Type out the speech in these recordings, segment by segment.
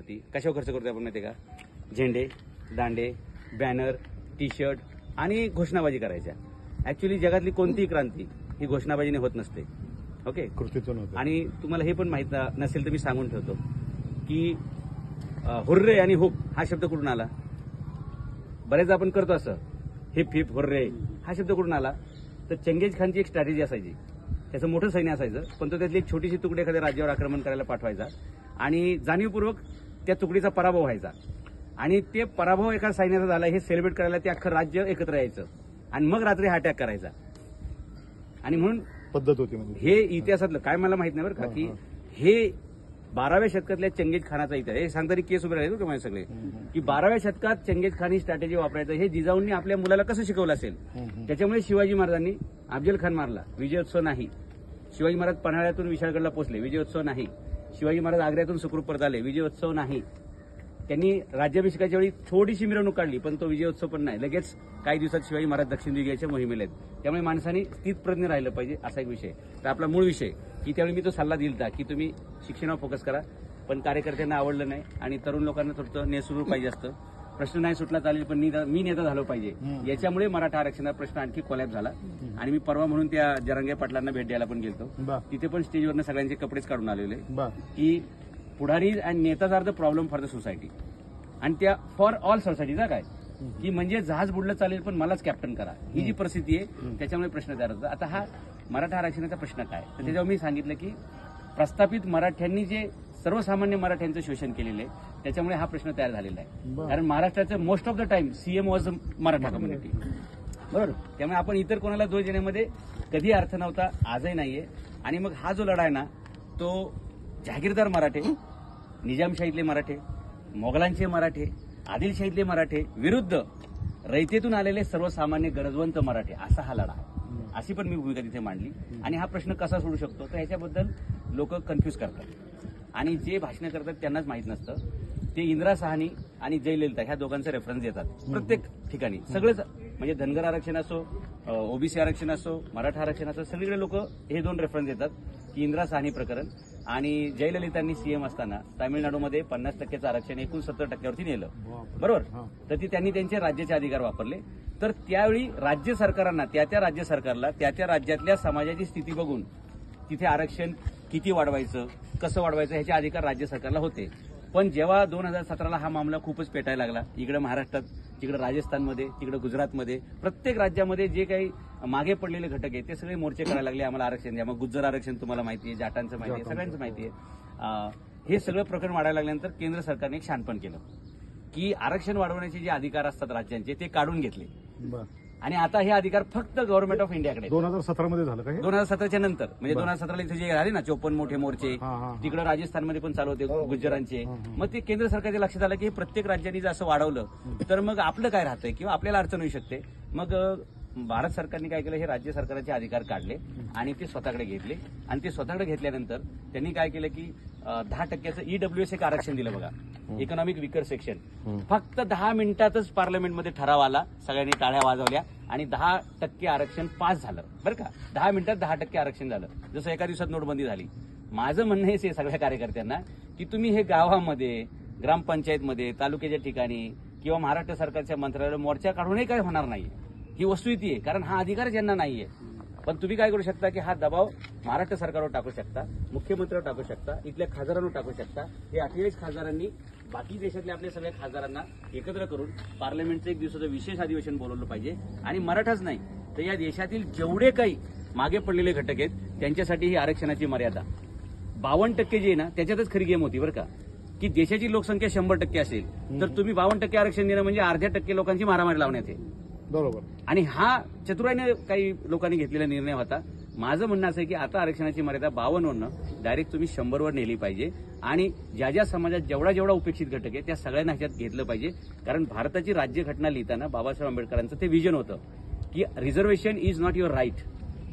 यावरती कशावर खर्च करतोय आपण माहितीये का? झेंडे, दांडे, बॅनर, टी शर्ट आणि घोषणाबाजी करायच्या. ऍक्च्युली जगातली कोणतीही क्रांती ही घोषणाबाजीने होत नसते. ओके, कृतीतून होते. आणि तुम्हाला हे पण माहित नसेल तर मी सांगून ठेवतो की हुर्रे आणि हुप हा शब्द कुठून आला? बरेच आपण करतो असं, हिप हिप हुर्रे हा शब्द कुठून आला? तर चंगेज खानची एक स्ट्रॅटेजी असायची. त्याचं मोठं सैन्य असायचं, पण तो त्यातली एक छोटीशी तुकडी एखाद्या राज्यावर आक्रमण करायला पाठवायचा आणि जाणीवपूर्वक त्या तुकडीचा पराभव व्हायचा. आणि ते पराभव एका सैन्याचा झाला हे सेलिब्रेट करायला ते अख्खं राज्य एकत्र यायचं आणि मग रात्री हा अटॅक करायचा. आणि म्हणून पद्धत होती म्हणजे हे इतिहासातलं काय मला माहित नाही बरं का, की हे 12व्या शतकातल्या चंगेज खानाचा इतिहास. हे सांगणारी केस उभे राहिले तुम्हाला सगळे की 12व्या शतकात चंगेज खान ही स्ट्रॅटेजी वापरायचं हे जिजाऊंनी आपल्या मुलाला कसं शिकवलं असेल. त्याच्यामुळे शिवाजी महाराजांनी अफजल खान मारला, विजयोत्सव नाही. शिवाजी महाराज पन्हाळ्यातून विशाळगडला पोहोचले, विजयोत्सव नाही. शिवाजी महाराज आग्र्यातून सुखरूप परत आले, विजयोत्सव नाही. त्यांनी राज्याभिषेकाच्या वेळी थोडीशी मिरवणूक काढली, पण तो विजयोत्सव पण नाही. लगेच काही दिवसात शिवाजी महाराज दक्षिण दिग्याच्या मोहिमेला आहेत. त्यामुळे माणसांनी स्थितप्रज्ञ राहिलं पाहिजे असा एक विषय. तर आपला मूळ विषय की त्यावेळी मी तो सल्ला दिला की तुम्ही शिक्षणावर फोकस करा, पण कार्यकर्त्यांना आवडलं नाही आणि तरुण लोकांना थोडं नेसुरू पाहिजे असतं. प्रश्न नाही सुटला चालेल, पण मी नेता झालो पाहिजे. याच्यामुळे मराठा आरक्षणाचा प्रश्न आणखी कोलॅप झाला. आणि मी परवा म्हणून त्या जरांगे पाटलांना भेट द्यायला पण गेलतो. तिथे पण स्टेजवरनं सगळ्यांचे कपडेच काढून आलेले की पुढारी अँड नेताज are the problem for the society. आणि त्या फॉर ऑल सोसायटीचा काय की म्हणजे जहाज बुडलं चालेल पण मलाच कॅप्टन करा, ही जी परिस्थिती आहे त्याच्यामुळे प्रश्न तयार होतो. आता हा मराठा आरक्षणाचा प्रश्न काय, तर त्याच्यावर मी सांगितलं की प्रस्थापित मराठ्यांनी जे सर्वसामान्य मराठ्यांचं शोषण केलेलं आहे त्याच्यामुळे हा प्रश्न तयार झालेला आहे. कारण महाराष्ट्राचं most of the time CM was Maratha community, बरोबर. त्यामुळे आपण इतर कोणाला दोष देण्यामध्ये कधी अर्थ नव्हता, आजही नाहीये. आणि मग हा जो लढा आहे ना तो जहागीरदार मराठे, निजामशाहीतले मराठे, मोगलांचे मराठे, आदिलशाहीतले मराठे विरुद्ध रयतेतून आलेले सर्वसामान्य गरजवंत मराठे, असा हा लढा आहे. अशी पण मी भूमिका तिथे मांडली. आणि हा प्रश्न कसा सोडू शकतो तर ह्याच्याबद्दल लोक कन्फ्यूज करतात आणि जे भाषणं करतात त्यांनाच माहित नसतं. ते इंदिरा साहनी आणि जयललिता ह्या दोघांचे रेफरन्स देतात प्रत्येक ठिकाणी. सगळेच म्हणजे धनगर आरक्षण असो, ओबीसी आरक्षण असो, मराठा आरक्षण असो, सगळीकडे लोक हे दोन रेफरन्स देतात की इंदिरा साहनी प्रकरण आणि जयललितांनी सीएम असताना तामिळनाडूमध्ये 50% आरक्षण 69% नेलं, बरोबर. तर ती त्यांनी त्यांचे राज्याचे अधिकार वापरले. तर त्यावेळी राज्य सरकारांना त्या राज्य सरकारला त्या राज्यातल्या समाजाची स्थिती बघून तिथे आरक्षण किती वाढवायचं, कसं वाढवायचं ह्याचे अधिकार राज्य सरकारला होते. पण जेव्हा 2017ला हा मामला खूपच पेटायला लागला, इकडे महाराष्ट्रात, तिकडे राजस्थानमध्ये, तिकडे गुजरातमध्ये, प्रत्येक राज्यामध्ये जे काही मागे पडलेले घटक आहेत ते सगळे मोर्चे करायला लागले, आम्हाला आरक्षण द्या. मग गुज्जर आरक्षण तुम्हाला माहिती आहे, जाटांचं माहिती आहे, सगळ्यांचं माहिती आहे. हे सगळं प्रकरण वाढायला लागल्यानंतर केंद्र सरकारने एक शहाणपण केलं की आरक्षण वाढवण्याचे जे अधिकार असतात राज्यांचे ते काढून घेतले. आणि आता हे अधिकार फक्त गव्हर्नमेंट ऑफ इंडियाकडे. 2017 झालं का? 2017च्या नंतर, म्हणजे 2017ला इथे जे झाले ना 54 मोठे मोर्चे, तिकडे राजस्थानमध्ये पण चालू होते गुज्जरांचे. मग ते केंद्र सरकारच्या लक्षात आलं की प्रत्येक राज्यांनी जर असं वाढवलं तर मग आपलं काय राहतंय किंवा आपल्याला अडचण होऊ शकते. मग भारत सरकारने काय केलं, हे राज्य सरकारचे अधिकार काढले आणि ते स्वतःकडे घेतले. आणि ते स्वतःकडे घेतल्यानंतर त्यांनी काय केलं की 10% ईडब्ल्यूएस एक आरक्षण दिलं बघा, इकॉनॉमिक विकर सेक्शन. फक्त 10 मिनिटातच पार्लमेंटमध्ये ठराव आला, सगळ्यांनी टाळ्या वाजवल्या आणि 10% आरक्षण पास झालं, बरं का. 10 मिनिटात 10% आरक्षण झालं, जसं एका दिवसात नोटबंदी झाली. माझं म्हणणं हेच आहे सगळ्या कार्यकर्त्यांना की तुम्ही हे गावामध्ये, ग्रामपंचायतमध्ये, तालुक्याच्या ठिकाणी किंवा महाराष्ट्र सरकारच्या मंत्रालयाला मोर्चा काढूनही काय होणार नाही, ही वस्तुस्थिती आहे. कारण हा अधिकार ज्यांना नाहीये. पण तुम्ही काय करू शकता की हा दबाव महाराष्ट्र सरकारवर टाकू शकता, मुख्यमंत्र्यावर टाकू शकता, इथल्या खासदारांवर टाकू शकता. हे 48 खासदारांनी बाकी देशातल्या आपल्या सगळ्या खासदारांना एकत्र करून पार्लमेंटचं एक दिवसाचं विशेष अधिवेशन बोलवलं पाहिजे. आणि मराठाच नाही तर या देशातील जेवढे काही मागे पडलेले घटक आहेत त्यांच्यासाठी ही आरक्षणाची मर्यादा 52% जी आहे ना त्याच्यातच खरी गेम होती, बरं का. की देशाची लोकसंख्या 100% असेल तर तुम्ही 52% आरक्षण देणं म्हणजे अर्ध्या टक्के लोकांची मारामारी लावण्यात आहे, बरोबर. आणि हा चतुराईने काही लोकांनी घेतलेला निर्णय होता. माझं म्हणणं असं आहे की आता आरक्षणाची मर्यादा 52 डायरेक्ट तुम्ही 100वर नेली पाहिजे. आणि ज्या समाजात जेवढा उपेक्षित घटक आहे त्या सगळ्यांना ह्याच्यात घेतलं पाहिजे. कारण भारताची राज्यघटना लिहिताना बाबासाहेब आंबेडकरांचं ते विजन होतं की reservation is not your right.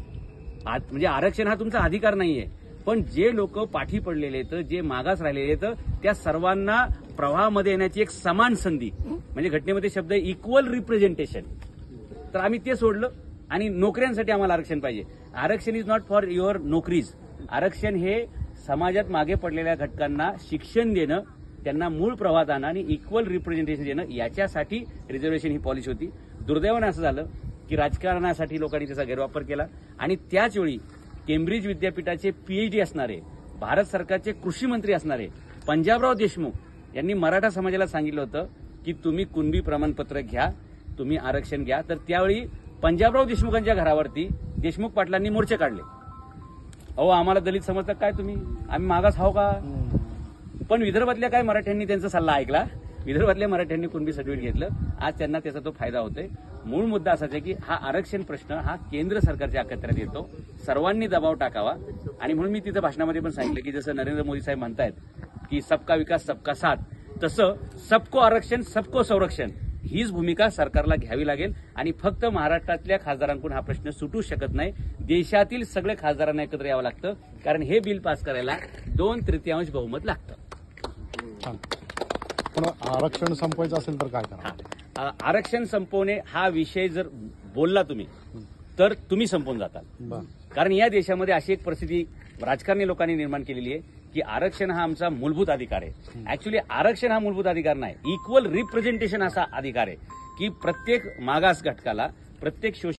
म्हणजे आरक्षण हा तुमचा अधिकार नाहीये, पण जे लोक पाठी पडलेले आहेत, जे मागास राहिलेले आहेत, त्या सर्वांना प्रवाहामध्ये येण्याची एक समान संधी, म्हणजे घटनेमध्ये शब्द आहे इक्वल रिप्रेझेंटेशन. तर आम्ही ते सोडलं आणि नोकऱ्यांसाठी आम्हाला आरक्षण पाहिजे. आरक्षण इज नॉट फॉर युअर नोकरीज. आरक्षण हे समाजात मागे पडलेल्या घटकांना शिक्षण देणं, त्यांना मूळ प्रवाहात आणणं आणि इक्वल रिप्रेझेंटेशन देणं याच्यासाठी रिझर्वेशन ही पॉलिसी होती. दुर्दैवानं असं झालं की राजकारणासाठी लोकांनी त्याचा गैरवापर केला आणि त्याच वेळी केम्ब्रिज विद्यापीठाचे पीएचडी असणारे, भारत सरकारचे कृषी मंत्री असणारे पंजाबराव देशमुख यांनी मराठा समाजाला सांगितलं होतं की तुम्ही कुणबी प्रमाणपत्र घ्या, तुम्ही आरक्षण घ्या. तर त्यावेळी पंजाबराव देशमुखांच्या घरावरती देशमुख पाटलांनी मोर्चे काढले. अहो आम्हाला दलित समजतात काय तुम्ही, आम्ही मागास हाव का? पण विदर्भातल्या काय मराठ्यांनी त्यांचा सल्ला ऐकला, विदर्भातल्या मराठ्यांनी कुणबी सर्टिफिकेट घेतलं. आज त्यांना त्याचा तो फायदा होतोय. मूळ मुद्दा असाच आहे की हा आरक्षण प्रश्न हा केंद्र सरकारच्या अखत्यारीत येतो, सर्वांनी दबाव टाकावा. आणि म्हणून मी तिथं भाषणामध्ये पण सांगितलं की जसं नरेंद्र मोदी साहेब म्हणतायत की सबका विकास सबका साथ, तसं सबको आरक्षण सबको संरक्षण हीच भूमिका सरकारला घ्यावी लागेल. आणि फक्त महाराष्ट्रातल्या खासदारांकडून हा प्रश्न सुटू शकत नाही, देशातील सगळे खासदारांना एकत्र यावं लागतं. कारण हे बिल पास करायला 2/3 बहुमत लागतं. छान. पण आरक्षण संपवायचं असेल तर काय करा? आरक्षण संपवणे हा विषय जर बोलला तुम्ही तर तुम्ही संपवून जाताल. बरं. कारण या देशामध्ये अशी एक परिस्थिती राजकारणी लोकांनी निर्माण केलेली आहे की आरक्षण हा आमचा मूलभूत अधिकार आहे. ऍक्च्युली आरक्षण हा मूलभूत अधिकार नाही, इक्वल रिप्रेझेंटेशन असा अधिकार आहे की प्रत्येक मागास घटकाला, प्रत्येक